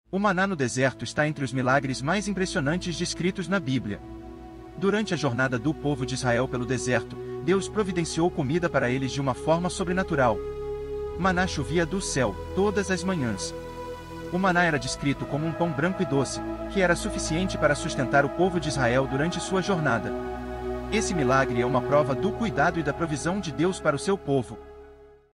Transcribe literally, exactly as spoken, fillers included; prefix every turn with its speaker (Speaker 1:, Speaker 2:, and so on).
Speaker 1: O maná no deserto está entre os milagres mais impressionantes descritos na Bíblia. Durante a jornada do povo de Israel pelo deserto, Deus providenciou comida para eles de uma forma sobrenatural. Maná chovia do céu, todas as manhãs. O maná era descrito como um pão branco e doce, que era suficiente para sustentar o povo de Israel durante sua jornada. Esse milagre é uma prova do cuidado e da provisão de Deus para o seu povo.